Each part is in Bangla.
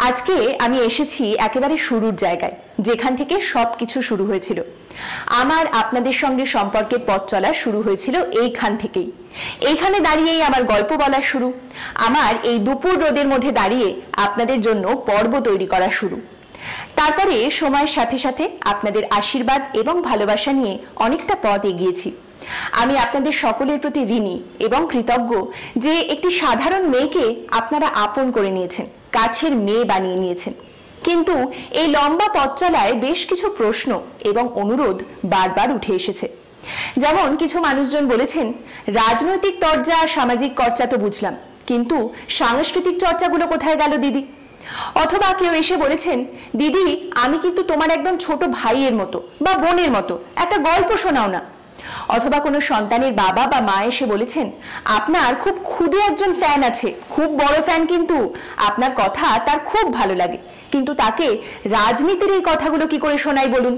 আজকে আমি এসেছি একেবারে শুরুর জায়গায়, যেখান থেকে সবকিছু শুরু হয়েছিল। আমার আপনাদের সঙ্গে সম্পর্কের পথ চলা শুরু হয়েছিল এইখান থেকেই। এইখানে দাঁড়িয়েই আমার গল্প বলা শুরু। আমার এই দুপুর রোদের মধ্যে দাঁড়িয়ে আপনাদের জন্য পর্ব তৈরি করা শুরু। তারপরে সময়ের সাথে সাথে আপনাদের আশীর্বাদ এবং ভালোবাসা নিয়ে অনেকটা পথ এগিয়েছি। আমি আপনাদের সকলের প্রতি ঋণী এবং কৃতজ্ঞ যে একটি সাধারণ মেয়েকে আপনারা আপন করে নিয়েছেন, কাছের মেয়ে বানিয়ে নিয়েছেন। কিন্তু এই লম্বা পথ চলায় বেশ কিছু প্রশ্ন এবং অনুরোধ বারবার উঠে এসেছে। যেমন কিছু মানুষজন বলেছেন, রাজনৈতিক চর্চা সামাজিক চর্চা তো বুঝলাম, কিন্তু সাংস্কৃতিক চর্চাগুলো কোথায় গেল দিদি? অথবা কেউ এসে বলেছেন, দিদি আমি কিন্তু তোমার একদম ছোট ভাইয়ের মতো বা বোনের মতো, একটা গল্প শোনাও না। অথবা কোনো সন্তানের বাবা বা মা এসে বলেছেন, আপনার খুব ক্ষুদে একজন ফ্যান আছে, খুব বড় ফ্যান, কিন্তু আপনার কথা তার খুব ভালো লাগে, কিন্তু তাকে রাজনীতির এই কথাগুলো কি করে শোনাই বলুন?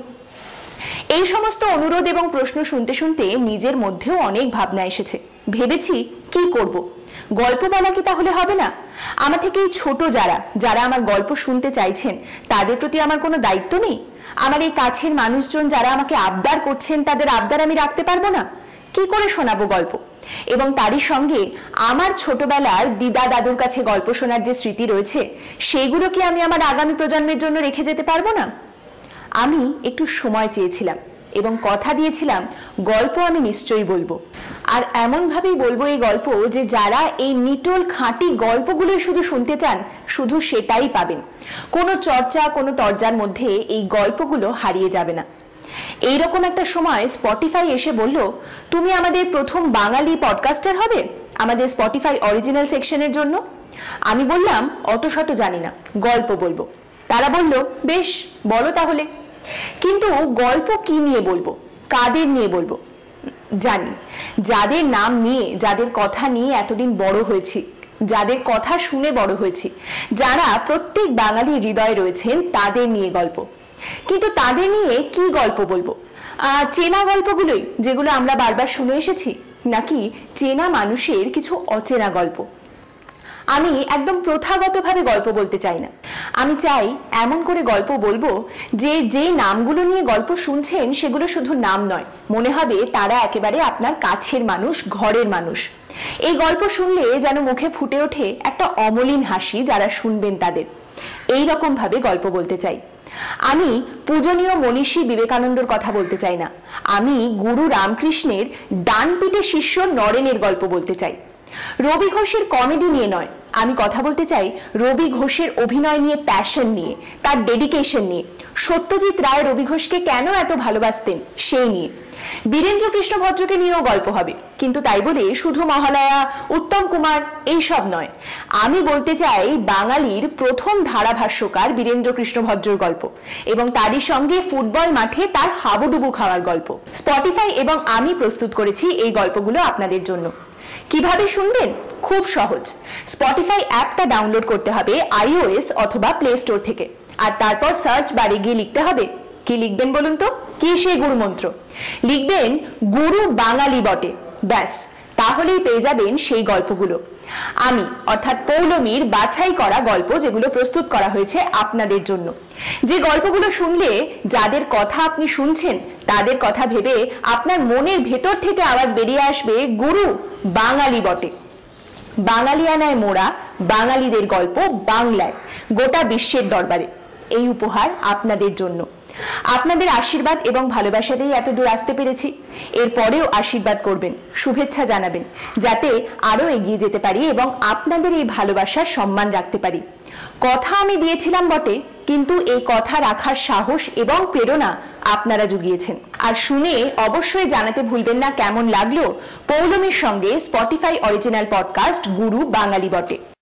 এই সমস্ত অনুরোধ এবং প্রশ্ন শুনতে শুনতে নিজের মধ্যেও অনেক ভাবনা এসেছে। ভেবেছি কি করব, গল্প বলা কি তাহলে হবে না? আমার থেকে এই ছোট যারা আমার গল্প শুনতে চাইছেন, তাদের প্রতি আমার কোনো দায়িত্ব নেই? আমার এই কাছের মানুষজন যারা আমাকে আবদার করছেন, তাদের আবদার আমি রাখতে পারবো না? কি করে শোনাবো গল্প? এবং তারই সঙ্গে আমার ছোটবেলার দিদা দাদুর কাছে গল্প শোনার যে স্মৃতি রয়েছে, সেগুলো কি আমি আমার আগামী প্রজন্মের জন্য রেখে যেতে পারবো না? আমি একটু সময় চেয়েছিলাম এবং কথা দিয়েছিলাম গল্প আমি নিশ্চয়ই বলবো। আর এমনভাবেই বলবো এই গল্প যে যারা এই নিটোল খাঁটি গল্পগুলোই শুধু শুনতে চান, শুধু সেটাই পাবেন। কোনো চর্চা কোনো তর্জার মধ্যে এই গল্পগুলো হারিয়ে যাবে না। এইরকম একটা সময় স্পটিফাই এসে বলল, তুমি আমাদের প্রথম বাঙালি পডকাস্টার হবে আমাদের স্পটিফাই অরিজিনাল সেকশনের জন্য। আমি বললাম, অত শত জানি না, গল্প বলবো। তারা বলল, বেশ বলো তাহলে, কিন্তু গল্প কি নিয়ে বলবো, কাদের নিয়ে বলবো? জানি, যাদের নাম নিয়ে, যাদের কথা নিয়ে এতদিন বড় হয়েছি, যাদের কথা শুনে বড় হয়েছি, যারা প্রত্যেক বাঙালির হৃদয়ে রয়েছেন, তাদের নিয়ে গল্প। কিন্তু তাদের নিয়ে কি গল্প বলবো? চেনা গল্পগুলোই, যেগুলো আমরা বারবার শুনে এসেছি, নাকি চেনা মানুষের কিছু অচেনা গল্প? আমি একদম প্রথাগতভাবে গল্প বলতে চাই না। আমি চাই এমন করে গল্প বলবো যে নামগুলো নিয়ে গল্প শুনছেন, সেগুলো শুধু নাম নয়, মনে হবে তারা একেবারে আপনার কাছের মানুষ, ঘরের মানুষ। এই গল্প শুনলে যেন মুখে ফুটে ওঠে একটা অমলিন হাসি যারা শুনবেন তাদের। এই রকম ভাবে গল্প বলতে চাই। আমি পূজনীয় মনীষী বিবেকানন্দর কথা বলতে চাই না, আমি গুরু রামকৃষ্ণের ডান পিঠে শিষ্য নরেনের গল্প বলতে চাই। রবি ঘোষের কমেডি নিয়ে নয়, আমি কথা বলতে চাই রবি ঘোষের অভিনয় নিয়ে, প্যাশন নিয়ে, তার ডেডিকেশন নিয়ে। সত্যজিৎ রায় রবি ঘোষকে কেন এত ভালোবাসতেন সেই নিয়ে। বীরেন্দ্র কৃষ্ণ ভদ্রকে নিয়েও গল্প হবে, কিন্তু তাই বলে শুধু মহালয়া, উত্তম কুমার এইসব নয়। আমি বলতে চাই বাঙালির প্রথম ধারাভাষ্যকার বীরেন্দ্র কৃষ্ণ ভদ্রর গল্প, এবং তারই সঙ্গে ফুটবল মাঠে তার হাবুডুবু খাওয়ার গল্প। স্পটিফাই এবং আমি প্রস্তুত করেছি এই গল্পগুলো আপনাদের জন্য। কিভাবে শুনবেন? খুব সহজ। স্পটিফাই অ্যাপটা ডাউনলোড করতে হবে iOS অথবা প্লে স্টোর থেকে, আর তারপর সার্চ বারে গিয়ে লিখতে হবে, কি লিখবেন বলুন তো? কি সেই গুরু মন্ত্র? লিখবেন গুরু বাঙালি বটে, ব্যাস, তাহলেই পেয়ে যাবেন সেই গল্পগুলো। আমি অর্থাৎ পৌলমীর বাছাই করা গল্প, যেগুলো প্রস্তুত করা হয়েছে আপনাদের জন্য। যে গল্পগুলো শুনলে, যাদের কথা আপনি শুনছেন, তাদের কথা ভেবে আপনার মনের ভেতর থেকে আওয়াজ বেরিয়ে আসবে, গুরু বাঙালি বটে। বাঙালিয়ানায় মোড়া বাঙালিদের গল্প বাংলায়, গোটা বিশ্বের দরবারে। এই উপহার আপনাদের জন্য। আপনাদের আশীর্বাদ এবং ভালোবাসাতেই এত দূর আসতে পেরেছি। এরপরেও আশীর্বাদ করবেন, শুভেচ্ছা জানাবেন, যাতে আরো এগিয়ে যেতে পারি এবং আপনাদের এই ভালোবাসার সম্মান রাখতে পারি। কথা আমি দিয়েছিলাম বটে, কিন্তু এই কথা রাখার সাহস এবং প্রেরণা আপনারা জুগিয়েছেন। আর শুনে অবশ্যই জানাতে ভুলবেন না কেমন লাগলো পৌলমীর সঙ্গে স্পটিফাই অরিজিনাল পডকাস্ট গুরু বাঙালি বটে।